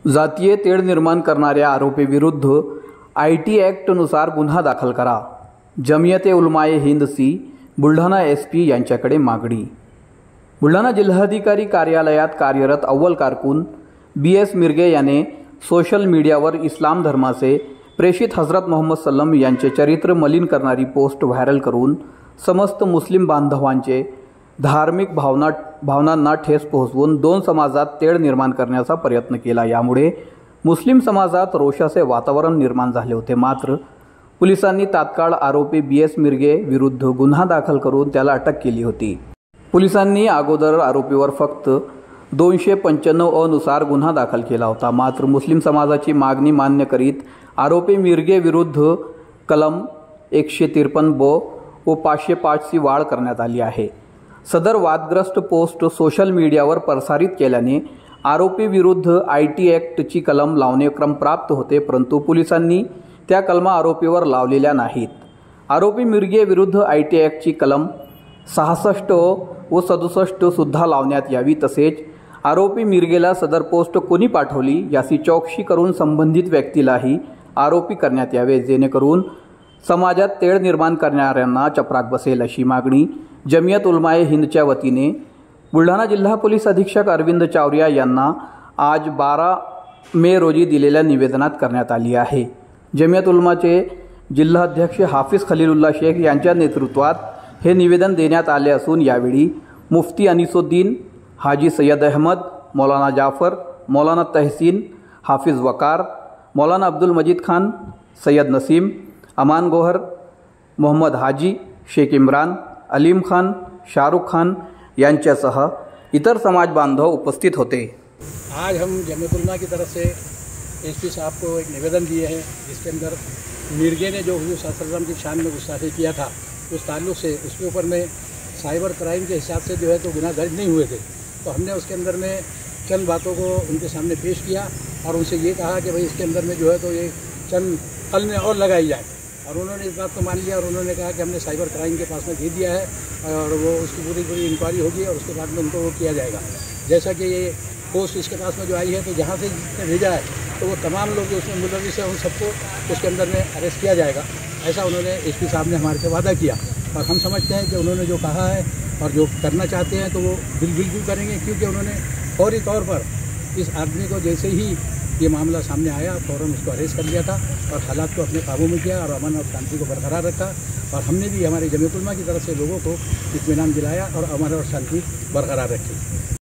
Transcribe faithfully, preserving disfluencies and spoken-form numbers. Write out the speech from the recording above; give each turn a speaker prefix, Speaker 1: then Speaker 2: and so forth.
Speaker 1: जातीय तेढ निर्माण करणाऱ्या आरोपीविरुद्ध आय टी ॲक्टनुसार गुन्हा दाखल करा. जमियते उलमाए हिंद सी बुलढाणा एस पी यांच्याकडे मागणी. बुलढाणा जिल्हाधिकारी कार्यालयात कार्यरत अव्वल कारकून बी एस मिरगे याने सोशल मीडियावर इस्लाम धर्माचे प्रेषित हजरत मोहम्मद सल्लम यांचे चरित्र मलिन करणारी पोस्ट व्हायरल करून समस्त मुस्लिम बांधवांचे धार्मिक भावना भावनांना ठेस पोहोचवून दोन समाजात तेढ निर्माण करण्याचा प्रयत्न केला. यामुळे मुस्लिम समाजात रोषाचे वातावरण निर्माण झाले होते. मात्र पोलिसांनी तात्काळ आरोपी बी एस मिरगे विरुद्ध गुन्हा दाखल करून त्याला अटक केली होती. पोलिसांनी अगोदर आरोपीवर फक्त दोनशे पंच्याण्णव अ नुसार गुन्हा दाखल केला होता. मात्र मुस्लिम समाजाची मागणी मान्य करीत आरोपी मिरगे विरुद्ध कलम एकशे त्रेपन्न ब व पाचशे पाचची वाढ करण्यात आली आहे. सदर वादग्रस्त पोस्ट सोशल मीडियावर प्रसारित केल्याने आरोपी विरुद्ध आय टी ॲक्टची कलम लावणे क्रमप्राप्त होते, परंतु पोलिसांनी त्या कलमा आरोपीवर लावलेल्या नाहीत. आरोपी मिरगे विरुद्ध आय टी ॲक्टची कलम सहासष्ट व सदुसष्ट सुद्धा लावण्यात यावी. तसेच आरोपी मिरगेला सदर पोस्ट कोणी पाठवली याची चौकशी करून संबंधित व्यक्तीलाही आरोपी करण्यात यावे, जेणेकरून समाजात तेढ निर्माण करणाऱ्यांना चपराक बसेल, अशी मागणी जमियत उलमाए हिंदच्या वतीने बुलढाणा जिल्हा पोलीस अधीक्षक अरविंद चावरिया यांना आज बारा मे रोजी दिलेल्या निवेदनात करण्यात आली आहे. जमियत उलमाचे जिल्हाध्यक्ष हाफिज खलीलुल्ला शेख यांच्या नेतृत्वात हे निवेदन देण्यात आले असून यावेळी मुफ्ती अनिसुद्दीन, हाजी सय्यद अहमद, मौलाना जाफर, मौलाना तहसीन, हाफिज वकार, मौलाना अब्दुल मजीद खान, सय्यद नसीम, अमान गोहर, मोहम्मद हाजी, शेख इम्रान, अलीम खान, शाहरुख खान यांच्यासह इतर समाज बांधव उपस्थित होते.
Speaker 2: आज हम जमियत उलमा की तरफ से एस पी साहब को एक निवेदन दिए हैं, जिसके अंदर मिरगे ने जो हुजूर सल्लल्लाहु अलैहि वसल्लम की शान में गुस्ताखी किया था, उस ताल्लुक़ से उसके ऊपर में साइबर क्राइम के हिसाब से जो है तो गुनाह दर्ज नहीं हुए थे. तो हमने उसके अंदर में चंद बातों को उनके सामने पेश किया और उनसे ये कहा कि भाई इसके अंदर में जो है तो ये चंद कलमें और लगाई जाए, और उन्होंने इस बात को मान लिया और उन्होंने कहा कि हमने साइबर क्राइम के पास में दे दिया है और वो उसकी पूरी पूरी इंक्वायरी होगी और उसके बाद में उनको वो किया जाएगा. जैसा कि ये पोस्ट इसके पास में जो आई है, तो जहाँ से जिसने भेजा है तो वो तमाम लोग जो उसमें मुलविस हैं उन सबको उसके अंदर में अरेस्ट किया जाएगा, ऐसा उन्होंने एस पी साहब ने हमारे से वादा किया. और हम समझते हैं कि उन्होंने जो कहा है और जो करना चाहते हैं तो वो बिल बिल्कुल करेंगे, क्योंकि उन्होंने फौरी तौर पर इस आदमी को जैसे ही ये मामला सामने आया फ़ौरन उसको अरेस्ट कर लिया था और हालात को अपने काबू में किया और अमन और शांति को बरकरार रखा. और हमने भी हमारी जमियत उलमा की तरफ से लोगों को इत्मीनान दिलाया और अमन और शांति बरकरार रखी.